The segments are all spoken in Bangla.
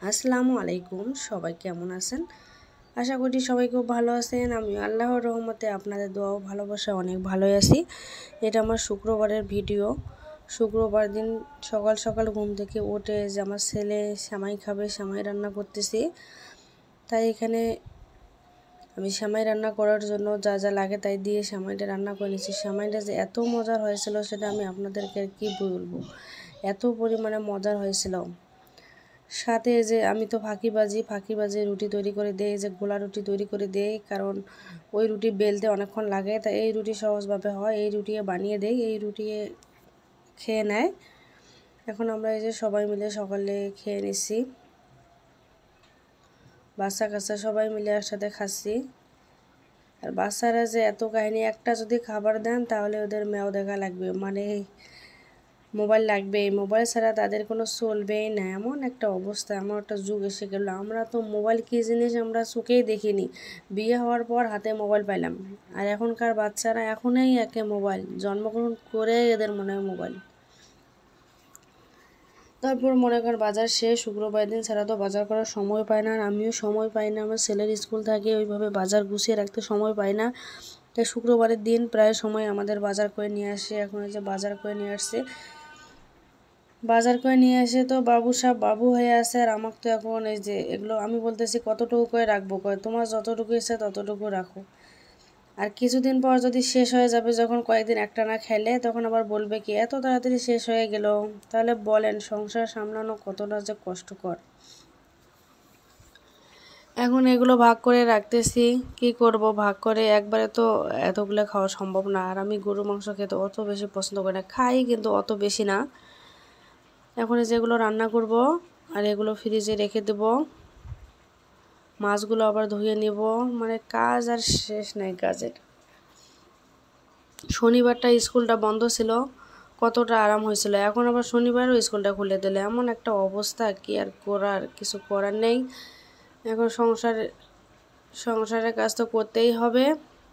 আসসালামু আলাইকুম, সবাই কেমন আছেন? আশা করি সবাই খুব ভালো আছেন। আমি আল্লাহর রহমতে আপনাদের দোয়া ও ভালোবাসা অনেক ভালোই আছি। এটা আমার শুক্রবারের ভিডিও। শুক্রবার দিন সকাল সকাল ঘুম থেকে উঠে যে আমার ছেলে সেমাই খাবে, সেমাই রান্না করতেছি। তাই এখানে আমি সেমাই রান্না করার জন্য যা যা লাগে তাই দিয়ে সেমাইটা রান্না করে নিয়েছি। সেমাইটা যে এত মজার হয়েছিল সেটা আমি আপনাদেরকে কি বলবো, এত পরিমাণে মজার হয়েছিল। সাথে যে আমি তো ফাঁকিবাজি রুটি তৈরি করে দেই, যে গোলা রুটি তৈরি করে দেই, কারণ ওই রুটি বেলতে অনেকক্ষণ লাগে। তাই এই রুটি সহজভাবে হয়, এই রুটি বানিয়ে দেই, এই রুটি খেয়ে নেয়। এখন আমরা এই যে সবাই মিলে সকালে খেয়ে নিচ্ছি, বাচ্চা কাচ্চা সবাই মিলে একসাথে খাচ্ছি। আর বাচ্চারা যে এত কাহিনী, একটা যদি খাবার দেন তাহলে ওদের মেও দেখা লাগবে, মানে মোবাইল লাগবে, মোবাইল ছাড়া তাদের কোনো চলবেই না, এমন একটা অবস্থা, এমন একটা যুগ এসে গেল। আমরা তো মোবাইল কী জিনিস আমরা চোখেই দেখিনি, বিয়ে হওয়ার পর হাতে মোবাইল পাইলাম। আর এখনকার বাচ্চারা এখনই একে মোবাইল, জন্মগ্রহণ করে এদের মনে হয় মোবাইল। তারপর মনে করেন বাজার শেষ, শুক্রবার দিন ছাড়া তো বাজার করার সময় পায় না, আর আমিও সময় পাই না, আমার ছেলের স্কুল থাকে, ওইভাবে বাজার গুছিয়ে রাখতে সময় পাই না। তাই শুক্রবারের দিন প্রায় সময় আমাদের বাজার করে নিয়ে আসে। এখন এই যে বাজার করে নিয়ে আসছে, বাজার করে নিয়ে এসে তো বাবু হয়ে আছে। আর আমাকে তো এখন এই যে এগুলো আমি বলতেছি কতটুকু করে রাখবো, কয় তোমার যতটুকু ইচ্ছে ততটুকু রাখো। আর কিছুদিন পর যদি শেষ হয়ে যাবে, যখন কয়েকদিন একটা না খেলে, তখন আবার বলবে কি এত তাড়াতাড়ি শেষ হয়ে গেল। তাহলে বলেন সংসার সামলানো কতটা যে কষ্টকর। এখন এগুলো ভাগ করে রাখতেছি, কি করব, ভাগ করে একবারে তো এতগুলো খাওয়া সম্ভব না। আর আমি গরু মাংস খেতে অত বেশি পছন্দ করি না, খাই কিন্তু অত বেশি না। এখন যেগুলো রান্না করব আর এগুলো ফ্রিজে রেখে দেব, মাছগুলো আবার ধুয়ে নেব, মানে কাজ আর শেষ নাই কাজের। শনিবারটা স্কুলটা বন্ধ ছিল, কতটা আরাম হয়েছিল। এখন আবার শনিবারও স্কুলটা খুলে দিলে, এমন একটা অবস্থা, কি আর করার, কিছু করার নেই। এখন সংসারের কাজ তো করতেই হবে।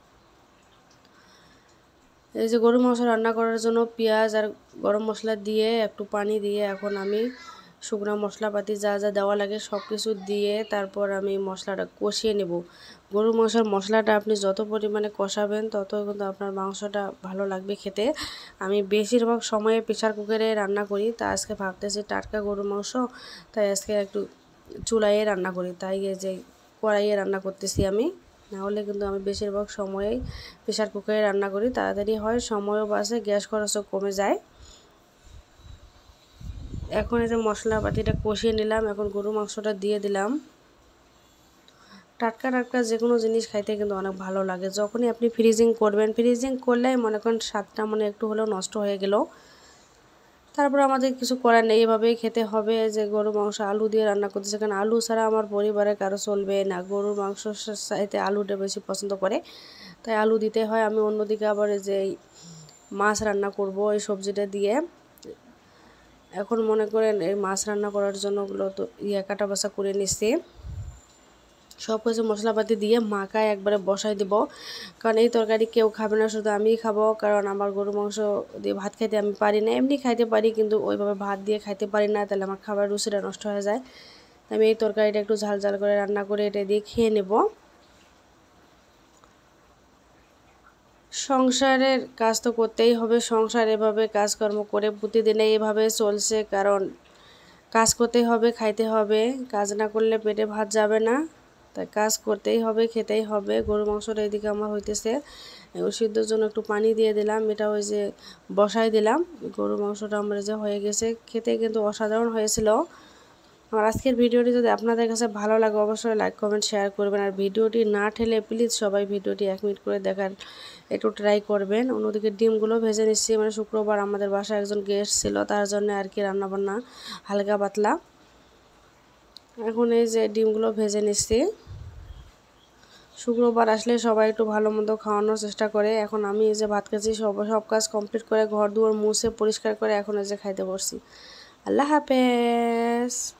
এই যে গরু মাংস রান্না করার জন্য পেঁয়াজ আর গরম মশলা দিয়ে একটু পানি দিয়ে এখন আমি শুকনো মশলাপাতি যা যা দেওয়া লাগে সব কিছু দিয়ে তারপর আমি মশলাটা কষিয়ে নেব। গরু মাংসের মশলাটা আপনি যত পরিমাণে কষাবেন তত কিন্তু আপনার মাংসটা ভালো লাগবে খেতে। আমি বেশিরভাগ সময়ে প্রেসার কুকারে রান্না করি, তা আজকে ভাবতেছি টাটকা গরু মাংস, তাই আজকে একটু চুলাইয়ে রান্না করি, তাই এই যে কড়াইয়ে রান্না করতেছি আমি। নাহলে কিন্তু আমি বেশিরভাগ সময়েই প্রেসার কুকারে রান্না করি, তাড়াতাড়ি হয়, সময়ও বাঁচে, গ্যাস খরচও কমে যায়। এখন এই যে মশলাপাতিটা কষিয়ে নিলাম, এখন গরু মাংসটা দিয়ে দিলাম। টাটকা টাটকা যে কোনো জিনিস খাইতে কিন্তু অনেক ভালো লাগে। যখনই আপনি ফ্রিজিং করবেন, ফ্রিজিং করলেই মনে করেন স্বাদটা মানে একটু হলেও নষ্ট হয়ে গেল। তারপর আমাদের কিছু করার নেই, এভাবেই খেতে হবে। যে গরু মাংস আলু দিয়ে রান্না করতেছে, কারণ আলু ছাড়া আমার পরিবারে কারো চলবে না, গরুর মাংসর সাথে আলুটা বেশি পছন্দ করে, তাই আলু দিতে হয়। আমি অন্যদিকে আবার যে মাছ রান্না করব এই সবজিটা দিয়ে। এখন মনে করেন এই মাছ রান্না করার জন্য ওগুলো তো কাটা বাছা করে নিচ্ছি, সব কিছু মশলাপাতি দিয়ে মাখায় একবারে বসাই দেব। কারণ এই তরকারি কেউ খাবে না, শুধু আমিই খাবো, কারণ আমার গরু মাংস দিয়ে ভাত খাইতে আমি পারি না। এমনি খাইতে পারি কিন্তু ওইভাবে ভাত দিয়ে খাইতে পারি না, তাহলে আমার খাবার রুচিটা নষ্ট হয়ে যায়। আমি এই তরকারিটা একটু ঝাল ঝাল করে রান্না করে এটা দিয়ে খেয়ে নেব। সংসারের কাজ তো করতেই হবে, সংসার এভাবে কাজকর্ম করে প্রতিদিনে এভাবে চলছে, কারণ কাজ করতেই হবে, খাইতে হবে, কাজ না করলে পেটে ভাত যাবে না, তাই কাজ করতেই হবে, খেতেই হবে। গরু মাংসটা এদিকে আমার হইতেছে, সিদ্ধর জন্য একটু পানি দিয়ে দিলাম, এটা ওই যে বসাই দিলাম। গরু মাংসটা আমার যে হয়ে গেছে, খেতে কিন্তু অসাধারণ হয়েছিল। আমার আজকের ভিডিওটি যদি আপনাদের কাছে ভালো লাগে অবশ্যই লাইক কমেন্ট শেয়ার করবেন। আর ভিডিওটি না ঠেলে প্লিজ সবাই ভিডিওটি 1 মিনিট করে দেখার একটু ট্রাই করবেন। অন্যদিকে ডিমগুলো ভেজে নিচ্ছি, মানে শুক্রবার আমাদের বাসায় একজন গেস্ট ছিল, তার জন্য আর কি রান্নাবান্না হালকা পাতলা। এখন এই যে ডিমগুলো ভেজে নিচ্ছি, শুক্রবার আসলে সবাই একটু ভালো মন্দ খাওয়ানোর চেষ্টা করে। এখন আমি এই যে ভাত খাচ্ছি, সব কাজ কমপ্লিট করে ঘর দুয়ার মুছে পরিষ্কার করে এখন এই যে খাইতে বসছি। আল্লাহ হাফেজ।